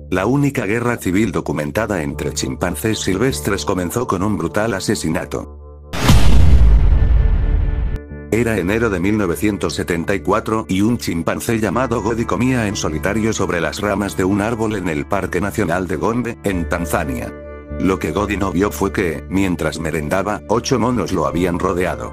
La única guerra civil documentada entre chimpancés silvestres comenzó con un brutal asesinato. Era enero de 1974 y un chimpancé llamado Godi comía en solitario sobre las ramas de un árbol en el Parque Nacional de Gombe, en Tanzania. Lo que Godi no vio fue que, mientras merendaba, 8 monos lo habían rodeado.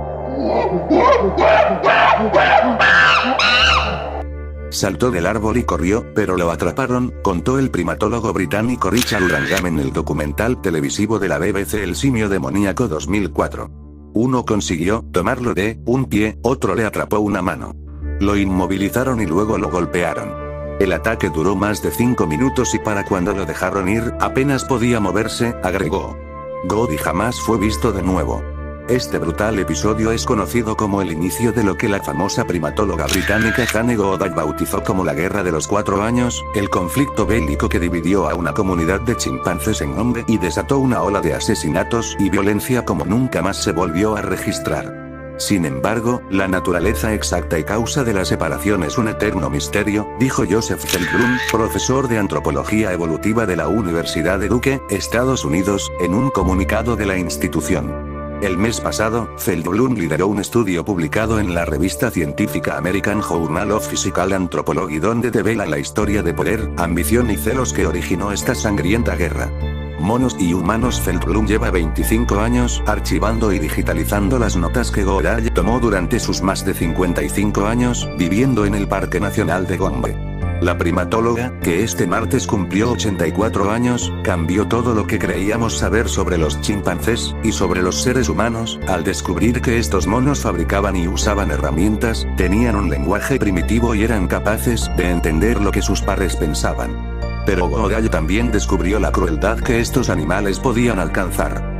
Saltó del árbol y corrió, pero lo atraparon, contó el primatólogo británico Richard Wrangham en el documental televisivo de la BBC El simio demoníaco 2004. Uno consiguió tomarlo de un pie, otro le atrapó una mano. Lo inmovilizaron y luego lo golpearon. El ataque duró más de 5 minutos y para cuando lo dejaron ir, apenas podía moverse, agregó. Godi jamás fue visto de nuevo. Este brutal episodio es conocido como el inicio de lo que la famosa primatóloga británica Jane Goodall bautizó como la Guerra de los 4 años, el conflicto bélico que dividió a una comunidad de chimpancés en Gombe y desató una ola de asesinatos y violencia como nunca más se volvió a registrar. Sin embargo, la naturaleza exacta y causa de la separación es un eterno misterio, dijo Joseph Feldblum, profesor de antropología evolutiva de la Universidad de Duke, Estados Unidos, en un comunicado de la institución. El mes pasado, Feldblum lideró un estudio publicado en la revista científica American Journal of Physical Anthropology donde devela la historia de poder, ambición y celos que originó esta sangrienta guerra. Monos y humanos. Feldblum lleva 25 años archivando y digitalizando las notas que Goodall tomó durante sus más de 55 años, viviendo en el Parque Nacional de Gombe. La primatóloga, que este martes cumplió 84 años, cambió todo lo que creíamos saber sobre los chimpancés, y sobre los seres humanos, al descubrir que estos monos fabricaban y usaban herramientas, tenían un lenguaje primitivo y eran capaces de entender lo que sus pares pensaban. Pero Goodall también descubrió la crueldad que estos animales podían alcanzar.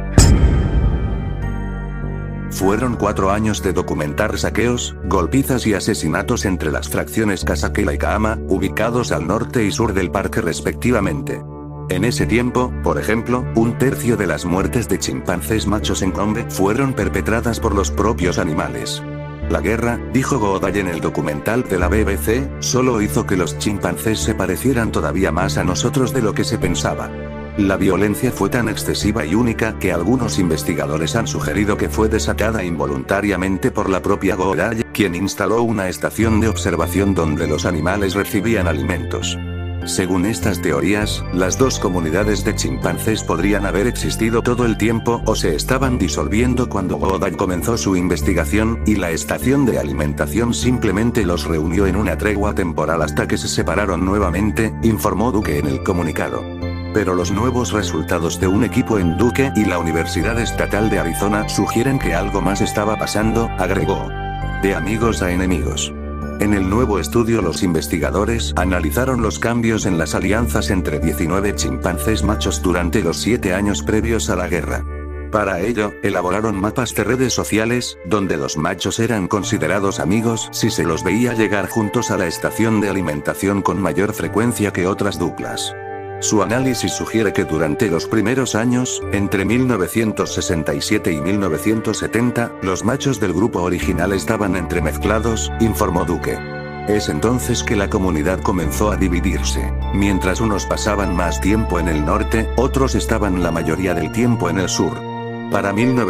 Fueron 4 años de documentar saqueos, golpizas y asesinatos entre las fracciones Kasakela y Kaama, ubicados al norte y sur del parque respectivamente. En ese tiempo, por ejemplo, 1/3 de las muertes de chimpancés machos en Gombe fueron perpetradas por los propios animales. La guerra, dijo Goodall en el documental de la BBC, solo hizo que los chimpancés se parecieran todavía más a nosotros de lo que se pensaba. La violencia fue tan excesiva y única que algunos investigadores han sugerido que fue desatada involuntariamente por la propia Goodall, quien instaló una estación de observación donde los animales recibían alimentos. Según estas teorías, las dos comunidades de chimpancés podrían haber existido todo el tiempo o se estaban disolviendo cuando Goodall comenzó su investigación, y la estación de alimentación simplemente los reunió en una tregua temporal hasta que se separaron nuevamente, informó Duke en el comunicado. Pero los nuevos resultados de un equipo en Duke y la Universidad Estatal de Arizona sugieren que algo más estaba pasando, agregó. De amigos a enemigos. En el nuevo estudio los investigadores analizaron los cambios en las alianzas entre 19 chimpancés machos durante los 7 años previos a la guerra. Para ello, elaboraron mapas de redes sociales, donde los machos eran considerados amigos si se los veía llegar juntos a la estación de alimentación con mayor frecuencia que otras duplas. Su análisis sugiere que durante los primeros años, entre 1967 y 1970, los machos del grupo original estaban entremezclados, informó Duke. Es entonces que la comunidad comenzó a dividirse. Mientras unos pasaban más tiempo en el norte, otros estaban la mayoría del tiempo en el sur. Para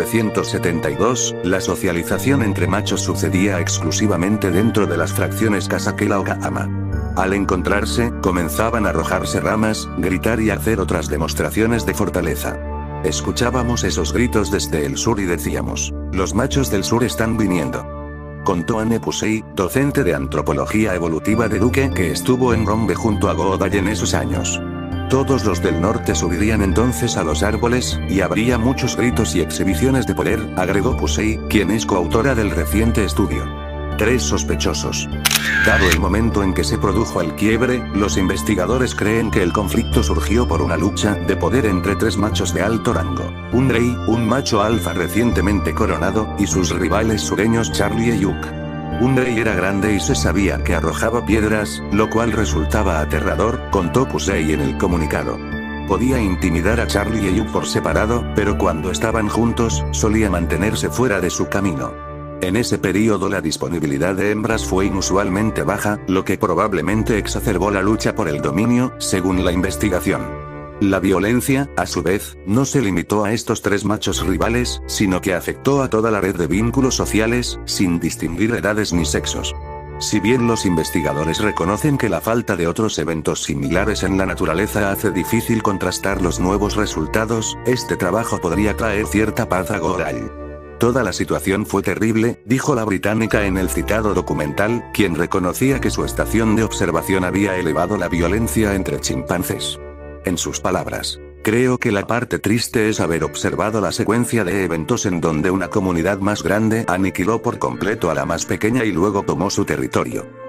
1972, la socialización entre machos sucedía exclusivamente dentro de las fracciones Kasakela o Kaama. Al encontrarse, comenzaban a arrojarse ramas, gritar y hacer otras demostraciones de fortaleza. Escuchábamos esos gritos desde el sur y decíamos, los machos del sur están viniendo. Contó Anne Pusey, docente de antropología evolutiva de Duke que estuvo en Gombe junto a Goodall en esos años. Todos los del norte subirían entonces a los árboles, y habría muchos gritos y exhibiciones de poder, agregó Pusey, quien es coautora del reciente estudio. 3 sospechosos. Dado el momento en que se produjo el quiebre, los investigadores creen que el conflicto surgió por una lucha de poder entre 3 machos de alto rango. Un rey, un macho alfa recientemente coronado, y sus rivales sureños Charlie y Yuk. Un rey era grande y se sabía que arrojaba piedras, lo cual resultaba aterrador, contó Pusey en el comunicado. Podía intimidar a Charlie y Yuk por separado, pero cuando estaban juntos, solía mantenerse fuera de su camino. En ese período la disponibilidad de hembras fue inusualmente baja, lo que probablemente exacerbó la lucha por el dominio, según la investigación. La violencia, a su vez, no se limitó a estos 3 machos rivales, sino que afectó a toda la red de vínculos sociales, sin distinguir edades ni sexos. Si bien los investigadores reconocen que la falta de otros eventos similares en la naturaleza hace difícil contrastar los nuevos resultados, este trabajo podría traer cierta paz a Goral. Toda la situación fue terrible, dijo la británica en el citado documental, quien reconocía que su estación de observación había elevado la violencia entre chimpancés. En sus palabras, creo que la parte triste es haber observado la secuencia de eventos en donde una comunidad más grande aniquiló por completo a la más pequeña y luego tomó su territorio.